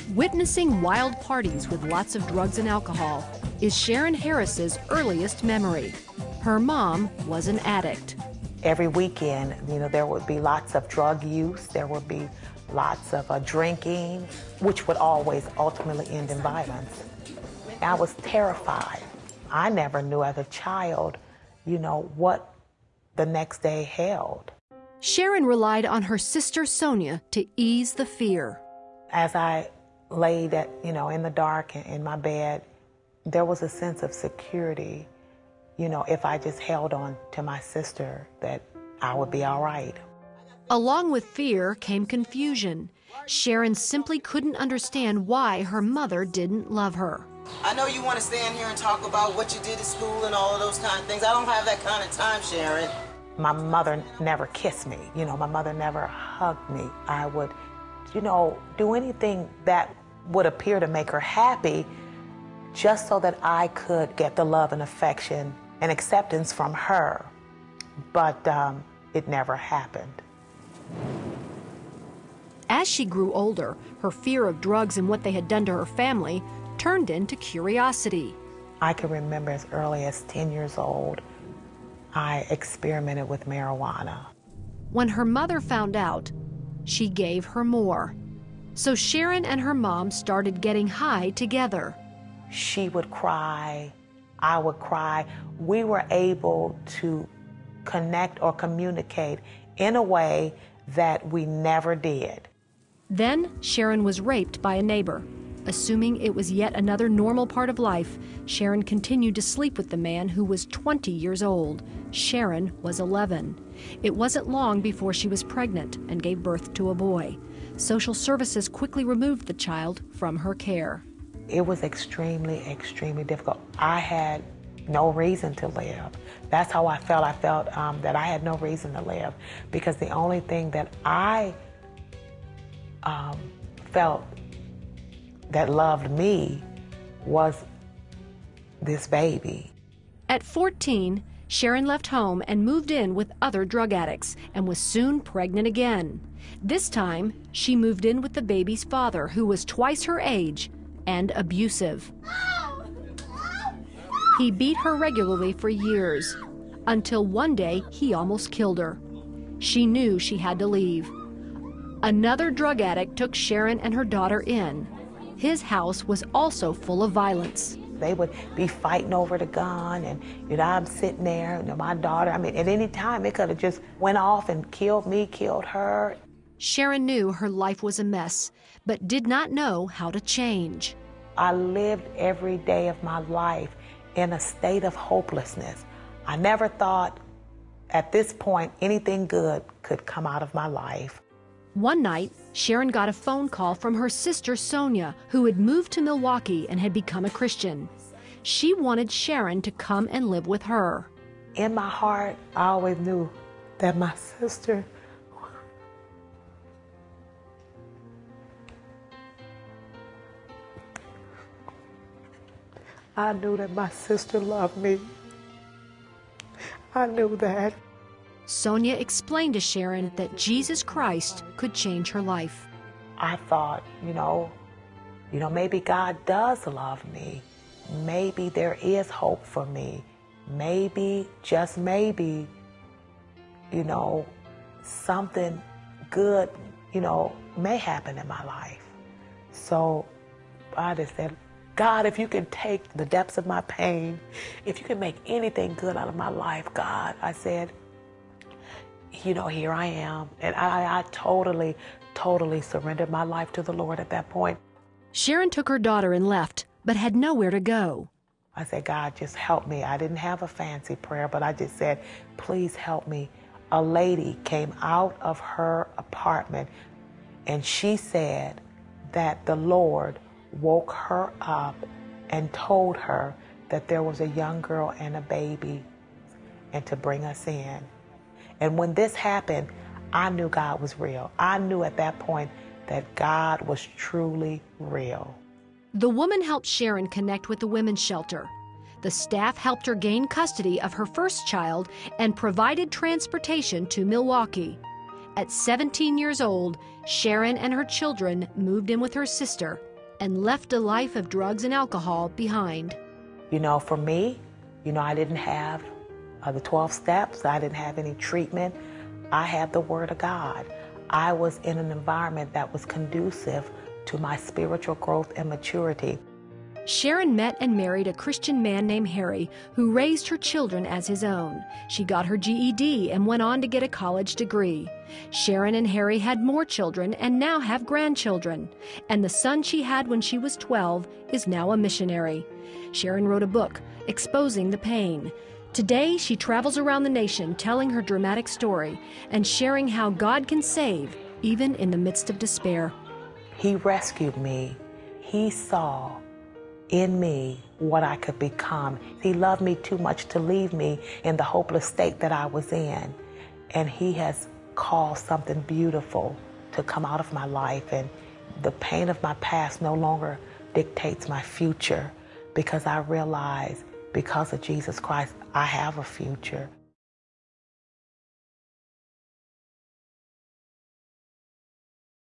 Witnessing wild parties with lots of drugs and alcohol is Sharon Harris's earliest memory. Her mom was an addict. Every weekend, there would be lots of drug use, there would be lots of drinking, which would always ultimately end in violence. I was terrified. I never knew as a child, what the next day held. Sharon relied on her sister Sonia to ease the fear. As I laid in the dark in my bed, there was a sense of security, if I just held on to my sister, that I would be all right. Along with fear came confusion. Sharon simply couldn't understand why her mother didn't love her. I know you want to stand here and talk about what you did at school and all of those kind of things. I don't have that kind of time, Sharon. My mother never kissed me. My mother never hugged me. I would, do anything that would appear to make her happy just so that I could get the love and affection and acceptance from her. But it never happened. As she grew older, her fear of drugs and what they had done to her family turned into curiosity. I can remember as early as 10 years old, I experimented with marijuana. When her mother found out, she gave her more. So Sharon and her mom started getting high together. She would cry, I would cry. We were able to connect or communicate in a way that we never did. Then Sharon was raped by a neighbor. Assuming it was yet another normal part of life, Sharon continued to sleep with the man who was 20 years old. Sharon was 11. It wasn't long before she was pregnant and gave birth to a boy. Social services quickly removed the child from her care. It was extremely, extremely difficult. I had no reason to live. That's how I felt. I felt that I had no reason to live, because the only thing that I felt that loved me was this baby. At 14, Sharon left home and moved in with other drug addicts and was soon pregnant again. This time, she moved in with the baby's father, who was twice her age and abusive. He beat her regularly for years, until one day he almost killed her. She knew she had to leave. Another drug addict took Sharon and her daughter in. His house was also full of violence. They would be fighting over the gun, and I'm sitting there, my daughter, at any time it could have just went off and killed me, killed her. Sharon knew her life was a mess, but did not know how to change. I lived every day of my life in a state of hopelessness. I never thought at this point anything good could come out of my life. One night, Sharon got a phone call from her sister Sonia, who had moved to Milwaukee and had become a Christian. She wanted Sharon to come and live with her. In my heart, I always knew that my sister loved me. I knew that. Sonia explained to Sharon that Jesus Christ could change her life. I thought, maybe God does love me. Maybe there is hope for me. Maybe, just maybe, something good, may happen in my life. So I just said, God, if you can take the depths of my pain, if you can make anything good out of my life, God, I said, here I am. And I totally surrendered my life to the Lord at that point. Sharon took her daughter and left, but had nowhere to go. I said, God, just help me. I didn't have a fancy prayer, but I just said, please help me. A lady came out of her apartment, and she said that the Lord woke her up and told her that there was a young girl and a baby and to bring us in. And when this happened, I knew God was real. I knew at that point that God was truly real. The woman helped Sharon connect with the women's shelter. The staff helped her gain custody of her first child and provided transportation to Milwaukee. At 17 years old, Sharon and her children moved in with her sister and left a life of drugs and alcohol behind. For me, I didn't have the 12 steps. I didn't have any treatment. I had the Word of God. I was in an environment that was conducive to my spiritual growth and maturity. Sharon met and married a Christian man named Harry who raised her children as his own. She got her GED and went on to get a college degree. Sharon and Harry had more children and now have grandchildren. And the son she had when she was 12 is now a missionary. Sharon wrote a book, Exposing the Pain. Today, she travels around the nation telling her dramatic story and sharing how God can save, even in the midst of despair. He rescued me. He saw in me what I could become. He loved me too much to leave me in the hopeless state that I was in. And He has caused something beautiful to come out of my life. And the pain of my past no longer dictates my future, because I realize because of Jesus Christ, I have a future.